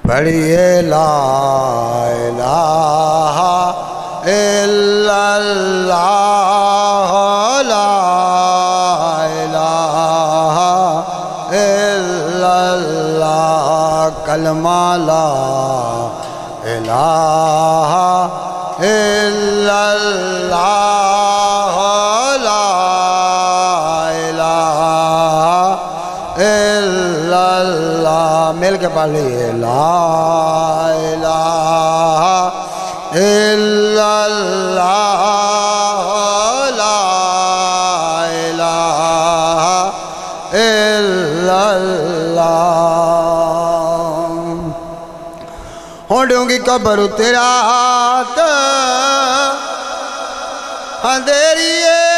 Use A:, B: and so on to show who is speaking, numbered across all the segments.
A: پڑھیے لا الہ الا اللہ لا الہ الا اللہ کلمہ لا الہ الا اللہ لا الہ الا اللہ مل کے پڑھ لیے لا الہ الا اللہ لا الہ الا اللہ ہونڈوں کی قبر تیرا اندھیری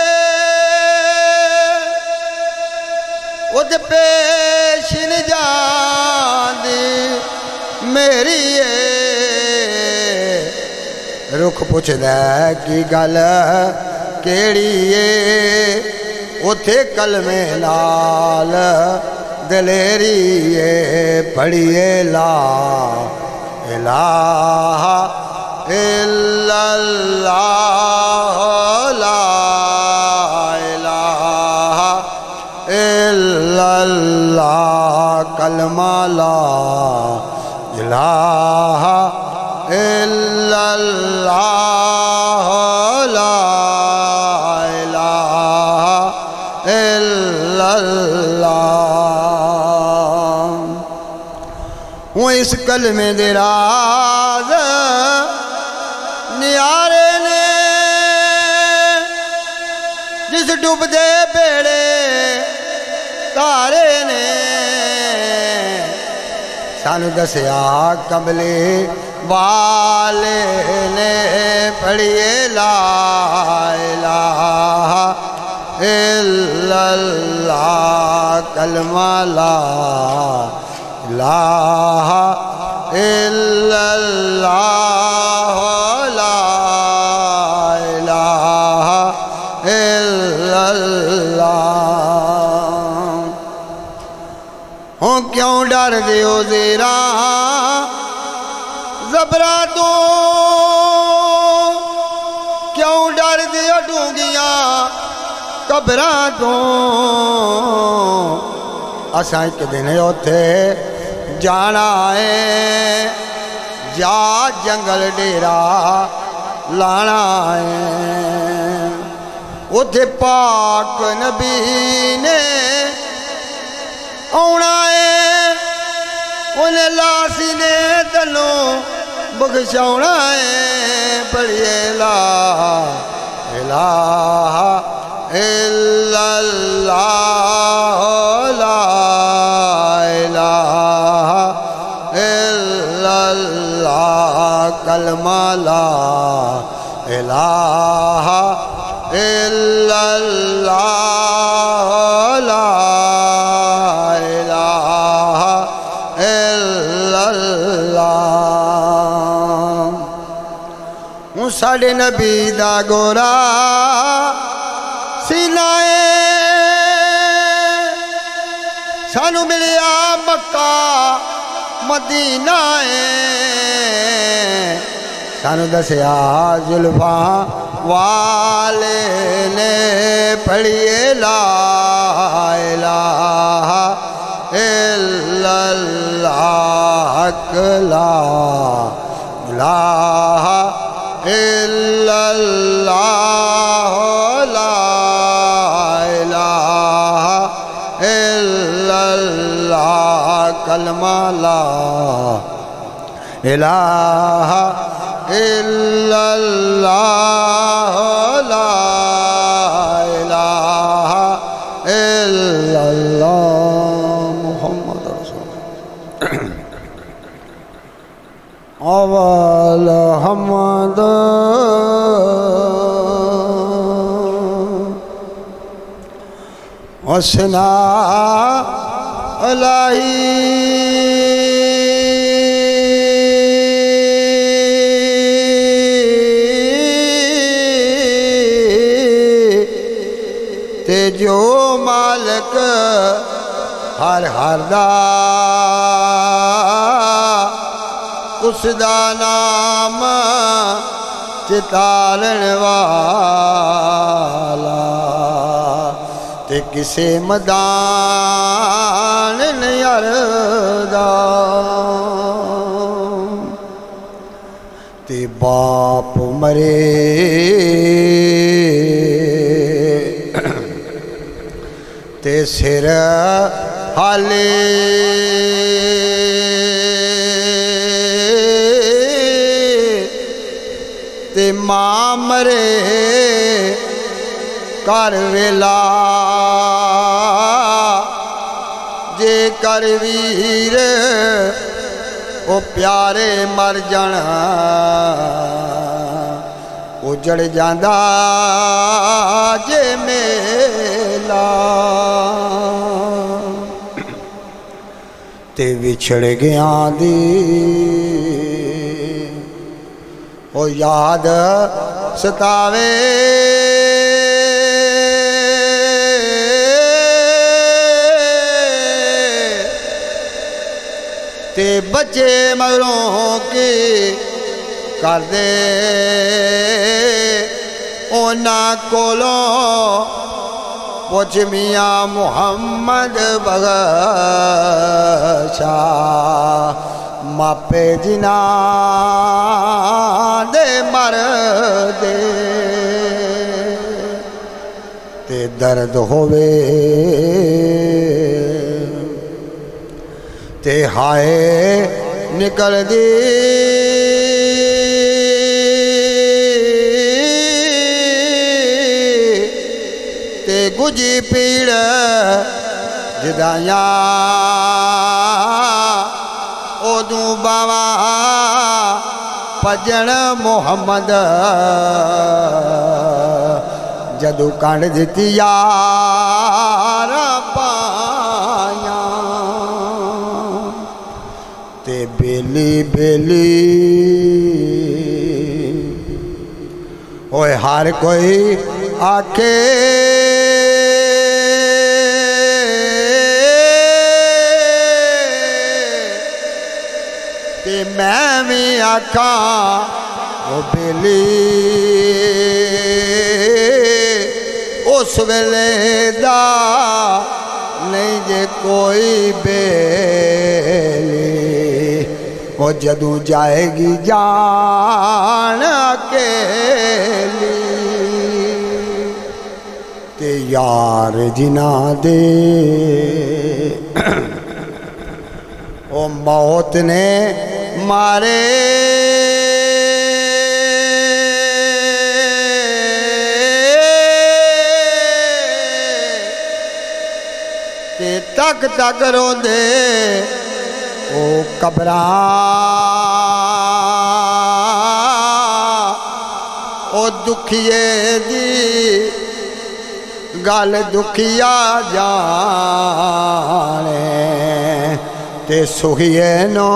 A: وہ پیش نہ جاندی میری رخ پوچھ دے کی گل کیڑی اتھے کلمے نال دلیری پڑھیے لا الہ الا اللہ لا الہ الا اللہ کلمہ لا الہ الا اللہ لا الہ الا اللہ وہ اس کلمے دے راز نیارے نے جس ڈوب دے بیڑے تارے نے سانو دسیا کملی والے نے پڑھیے لا الہ الا اللہ کلمہ لا الہ الا اللہ لا الہ الا اللہ ہوں کیوں ڈر دیو زیرا زبراتوں کیوں ڈر دیو ڈونگیاں قبراتوں اساں ایک دن اتھے جانا ہے جا جنگل ڈیرا لانا ہے اتھے پاک نبی نے آنا ہے انہیں لاسی نے تنوں بخشونا ہے پڑھیے لا الہ الا اللہ لا الہ الا اللہ کلمہ لا الہ الا اللہ لا الہ الا اللہ ہوں ساڑھے نبی دا گورا سینائے سانو ملیا مکہ مدینہ سانو دسیا زلفاں والے نے پڑھیے لا الہ الا اللہ لا الہ الا اللہ لا الہ الا اللہ کلمہ لا الہ الا اللہ لا الہ الا اللہ محمد رسول اول حمد وسنا تے جو مالک ہر ہر دا اس دا نام چتارن والا تے کسے مدان نہیں اردا تے باپ مرے تے سر حالے تے ماں مرے کر ویلا جے کر ویر او پیارے مر جانا اجڑ جاندہ جے میلا تے وچھڑ گیا دی او یاد ستاوے تے بچے مگروں کی کر دے اونا کولوں پوچھ میاں محمد بغشا ماپے جنا دے مر دے تے درد ہوئے تے ہائے نکل دی تے گجی پیڑ جدائیاں اودوں باوا پجن محمد جدو کانڈ دیتی یار پائیاں تے بیلی بیلی اوے ہر کوئی آکے تے میں بھی آکھاں او بیلی اس ویلے دا نہیں جے کوئی بیلی وہ جدوں جائے گی جان اکیلی تے یار جنا دے او موت نے مارے تے تک تک رو دے او قبراں او دکھیے دی گل دکھیا جانے تے سوہیے نو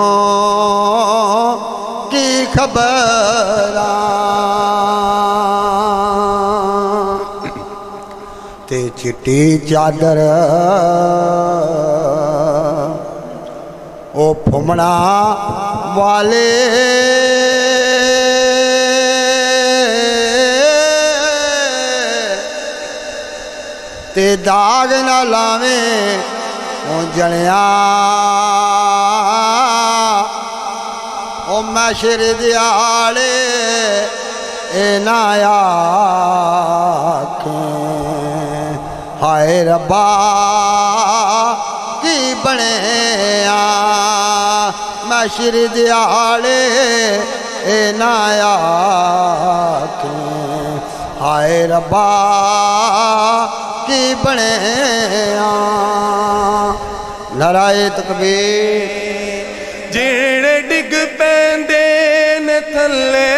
A: کی خبراں تے چٹی چادر او پھمنا والے تے داغ نہ لاویں او جنیاں او محشر دیاڑے اے نہ آکھیں ہائے ربا کی بنے محشر دیاڑے اے نہ آکھیں ہائے ربا کی بنے نعرہ تکبیر
B: جیڑے ڈگ پیندے نے تھلے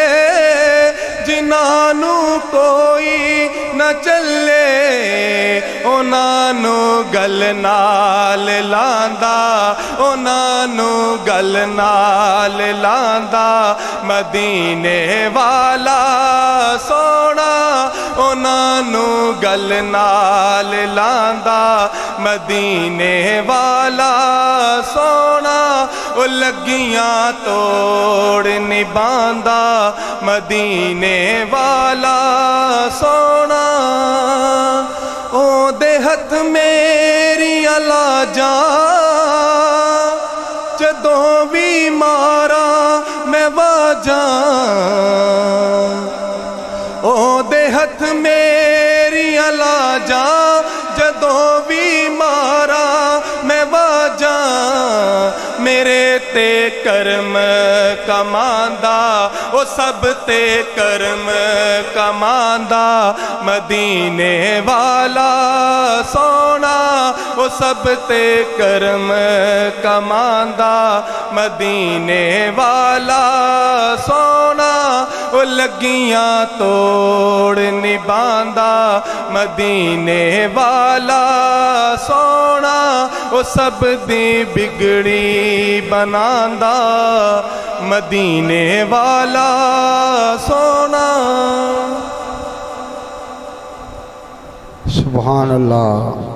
B: جنہاں نوں کوئی نہ چلے انہاں نوں گل نال لاندا انہاں نوں گل نال لاندا مدینے والا سونا انہاں نوں گل نال لاندا مدینے والا سونا او لگیاں توڑ نبھاندا مدینے والا سونا او دے ہتھ میری علاجاں جدوں بھی مارا میں واجاں او دے ہتھ میری علاجاں جدوں بھی مارا میں واجاں میرے تے کرم کماندا او سب تے کرم کماندا مدینے والا سونا او سب تے کرم کماندا مدینے والا سونا او لگیاں توڑ نبھاندا مدینے والا سونا او سب دی بگڑی بناندا مدینے والا سونا
A: سبحان اللہ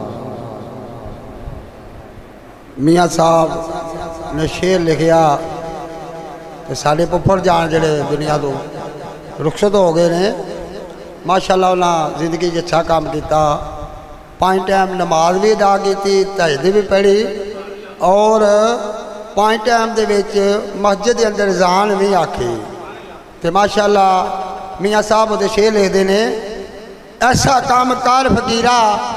A: میاں صاحب نے شعر لکھیا کہ ساڑھے پپھر جان جڑے دنیا تو رخصت ہو گئے نے ماشاءاللہ انہاں زندگی اچھا کام کیتا 5 ٹائم نماز بھی ادا کی تہجد بھی پڑھی اور 5 ٹائم دے وچ مسجد دے اندر اذان بھی آکھی تے ماشاءاللہ میاں صاحب دے شعر لکھدے نے ایسا کام کار فقیرہ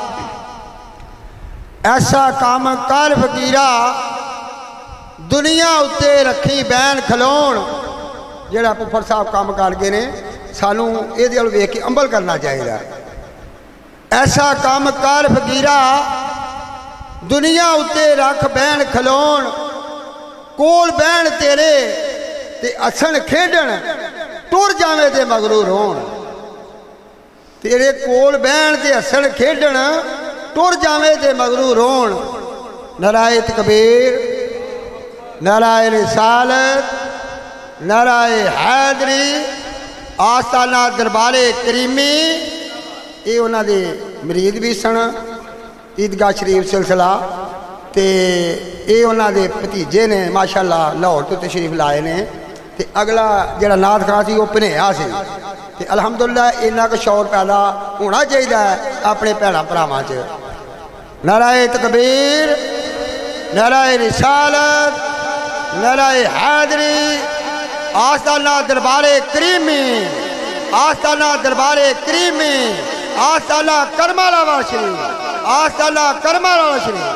A: ایسا کام کار فقیرہ دنیا اتے رکھی بین کھلون جڑا پپھر صاحب کام کر گئے نے سانوں یہ دل ویکھ کے عمل کرنا چاہیے ایسا کام کار فقیرہ دنیا اتے رکھ بین کھلون کول بین تیرے تے اسن کھیڈن ٹر جاویں تے مغرور ہون تیرے کول بین تے اسن کھیڈن ٹر جاویں تے مغرور ہون نعرہ تکبیر نعرہ رسالت نعرہ حیدری آستانہ دربار کریمی یہ انہاں دے مرید بھی سن عیدگاہ شریف سلسلہ تے یہ انہاں دے بھتیجے نے ماشاءاللہ لاہور تو تشریف لائے نے تے اگلا جڑا نعت خواں سی وہ پنہیا سی تے الحمدللہ انہاں کا شعور پیدا ہونا چاہیے اپنے بھیناں بھراواں چ نعرہ تکبیر نعرہ رسالت نعرہ حیدری آستانہ دربار کریمی آستانہ دربار کریمی آستانہ کرمالہ والا شریف آستانہ کرمالہ والا شریف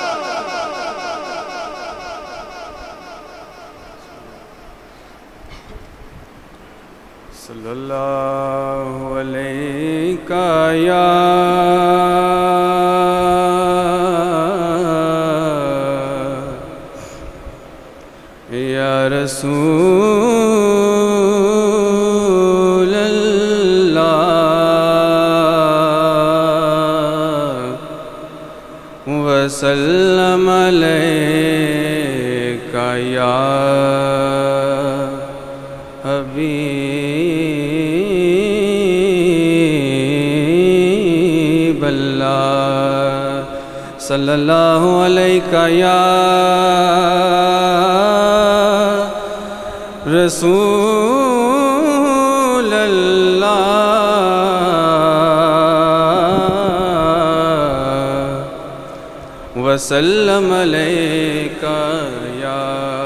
B: صلی اللہ علیہ یا رسول اللہ وسلم علیکہ یا حبیب اللہ صلی اللہ علیہ یا رسول اللہ وسلم علیکہ یا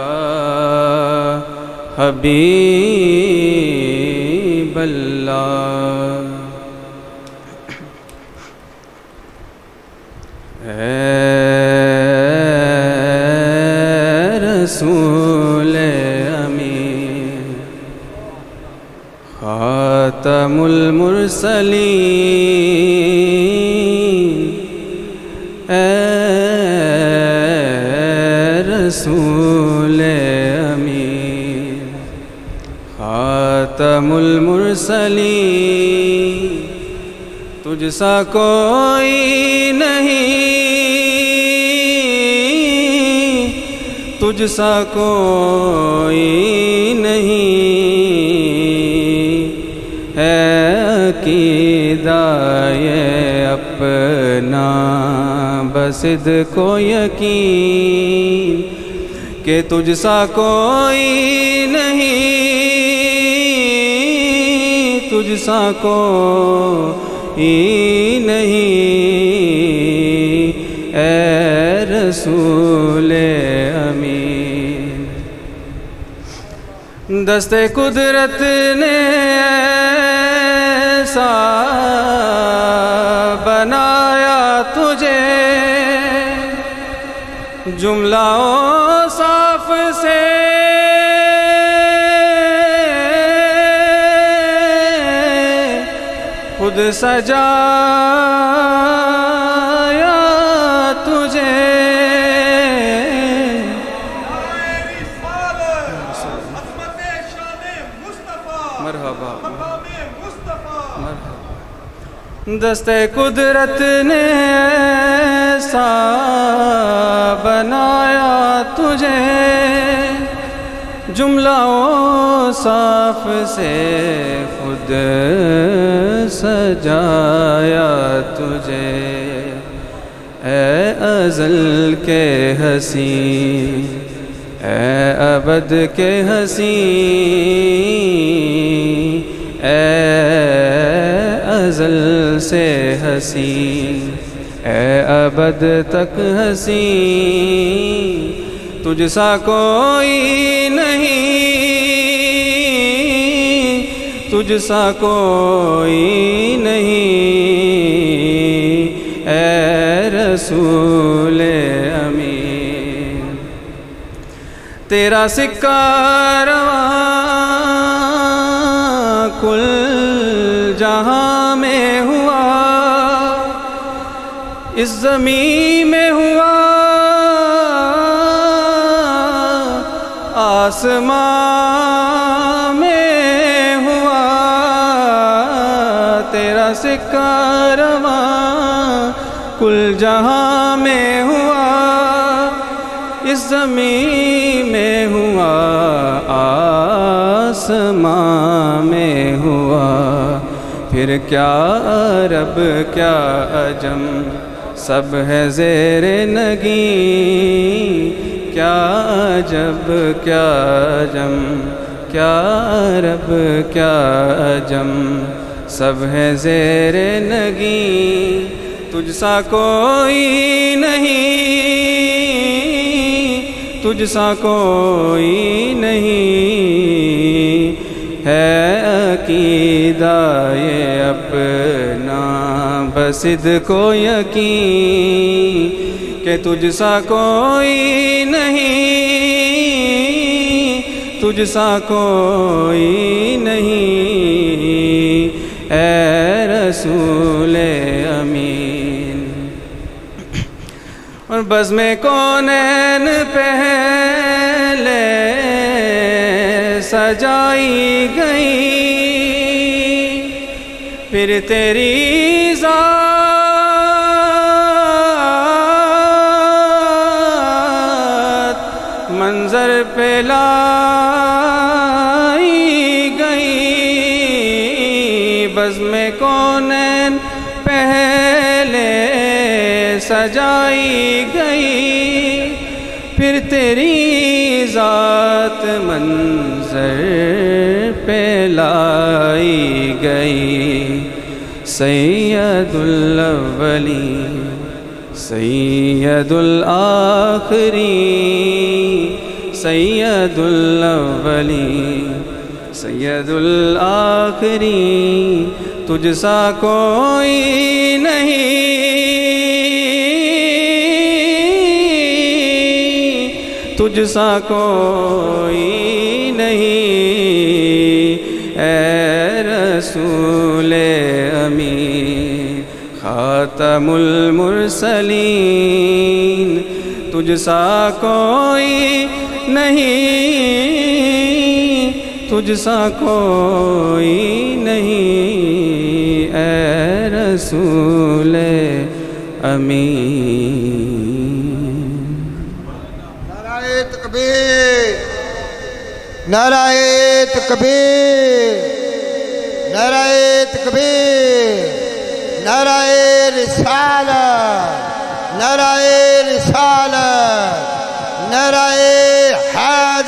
B: حبیب اللہ اے رسول خاتم المرسلین اے رسول امین خاتم المرسلین تجھ سا کوئی نہیں تجھ سا کوئی نہیں ہے عقیدہ یہ اپنا بصدق و یقین کہ تجھ سا کوئی نہیں، تجھ سا کوئی نہیں، اے رسول امین۔ دست قدرت نے ایسا بنایا تجھے، جملہ اوصاف سے خود سجایا تجھے۔ مرحبا دست قدرت نے ایسا بنایا تجھے، جملہ اوصاف سے خود سجایا تجھے۔ اے ازل کے حسین، اے ابد کے حسین، اے ازل سے حسین، اے ابد تک حسین، تجھ سا کوئی نہیں، تجھ سا کوئی نہیں، اے رسول امین۔ تیرا سکہ رواں کل جہاں میں ہوا، اس زمین میں ہوا، آسمان میں ہوا، تیرا سکہ رواں کل جہاں میں ہوا، اس زمین میں ہوا، آسمان میں ہوا۔ پھر کیا عرب کیا عجم سب ہے زیر نگیں، کیا عجب کیا عجم، کیا عرب کیا عجم سب ہے زیر نگیں، تجھ سا کوئی نہیں، تجھ سا کوئی نہیں، ہے عقیدہ یہ اپنا بصدق و یقین، کہ تجھ سا کوئی نہیں، تجھ سا کوئی نہیں، اے رسول امین۔ اور بزم کونین پہلے سجائی گئی، پھر تیری ذات منظر پہ لائی گئی، بزم کونین پہلے سجائی گئی، پھر تیری ذات منظر پہ لائی گئی۔ سید الاولین، سید الآخرین، سید الاولین، سید الآخرین، تجھ سا کوئی نہیں، تجھ سا کوئی نہیں، اے رسول امین۔ خاتم المرسلین، تجھ سا کوئی نہیں، تجھ سا کوئی نہیں، اے رسول امین۔
A: نعرہ تکبیر، نعرہ تکبیر، نعرہ تکبیر، نعرہ رسالت، نعرہ رسالت، نعرہ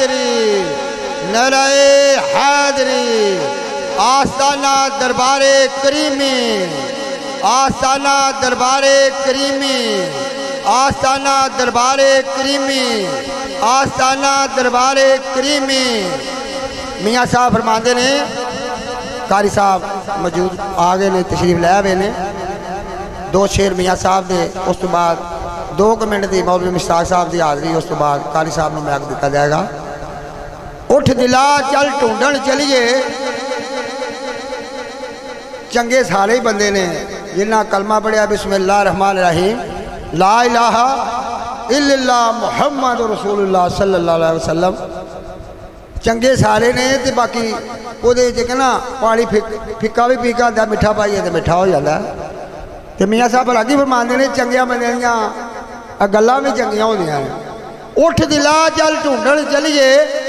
A: حیدری نعرہ حیدری آستانہ دربار کریمی آستانہ دربار کریمی آستانہ دربار کریمی آستانہ دربار کریمی میاں صاحب فرماندے نے قاری صاحب موجود آگے نے تشریف لے آئے نے دو شیر میاں صاحب دے اس تو بعد 2 منٹ دی مولوی مشتاق صاحب دی حاضری اس تو بعد قاری صاحب نے میک دیتا جائے گا اٹھ دلا چل ٹونڈن چلیے چنگے سارے بندے نے جنہاں کلمہ پڑھیا بسم اللہ الرحمن الرحیم لا الہ الا اللہ محمد رسول اللہ صلی اللہ علیہ وسلم چنگے سارے نے تے باقی وہ دے نا پانی پھکا بھی پیکا دا مٹھا پائیے تے مٹھا ہو جاتا ہے تے میاں صاحب راگی فرماندے نے چنگیاں بندیاں گلاں بھی چنگیاں ہوندیاں ہیں اٹھ دلا چل ٹونڈن چلیے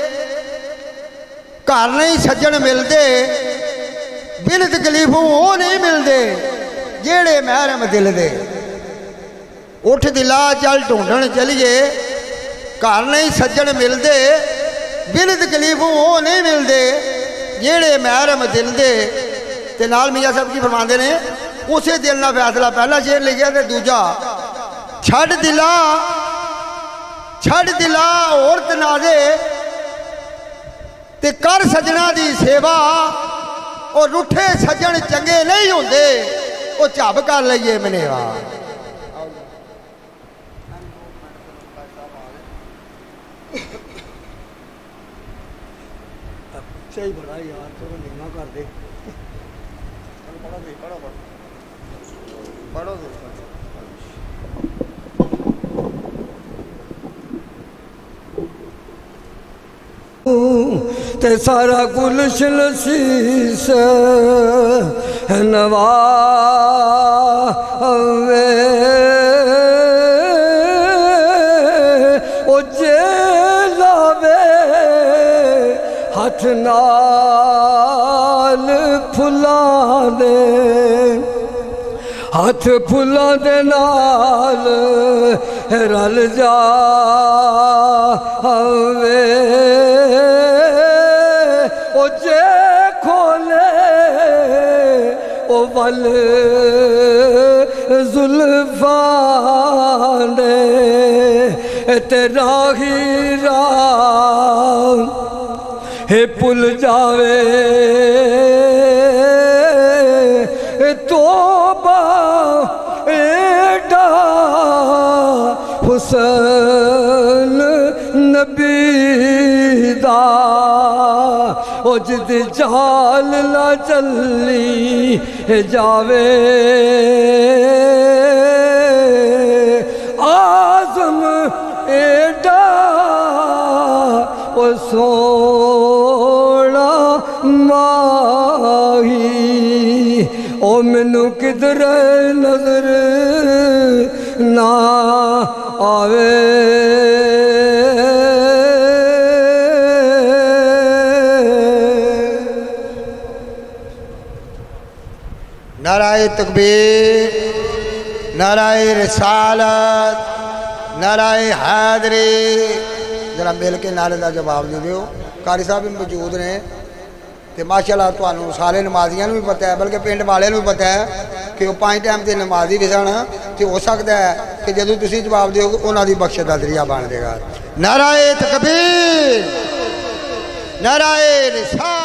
A: گھر نہیں سجن ملدے بن تکلیفوں وہ نہیں ملدے جیڑے محرم دل دے اٹھ دلا چل ٹونڈن چلیے گھر نہیں سجن ملدے بن تکلیفوں وہ نہیں ملدے جیڑے محرم دل دے تے نال میاں صاحب کی فرماندے نے اسے دل نہ فیصلہ پہلا شیر لکھیا تے دوجا چھڑ دلا اور تنازے تے کر سجنا دی سیوا اور رٹھے سجن چنگے نہیں ہوندے وہ چب کر لئیے منیوا صحیح بڑا یار تو نیما کر دے پڑھو دے
C: تے سارا گلشن سیس نوا او جیلاوے ہاتھ نال پھلاں دے ہاتھ پھلاں دے نال رل جاوے او جے کھولے او ول زلفاں دے تے راہی راہ ہے پل جاوے توبہ ایڈا حسن نبی دا او جد جال نہ چلی جاوے آزم ایڈا او سونا ماہی او منو کدھر نظر نہ آوے
A: نعرہ تکبیر نعرہ رسالت نعرہ حیدری ذرا مل کے نعرے دا جواب دے دیو قاری صاحب بھی موجود نے تے ماشاءاللہ تانوں سارے نمازیاں نوں بھی پتہ ہے بلکہ پنڈ والے نوں بھی پتہ ہے کہ وہ 5 ٹائم تے نمازی بھی سن تے ہو سکتا ہے کہ جدوں تسی جواب دیو گے انہاں دی بخشش دا ذریعہ بن جائے گا نعرہ تکبیر نعرہ رسالت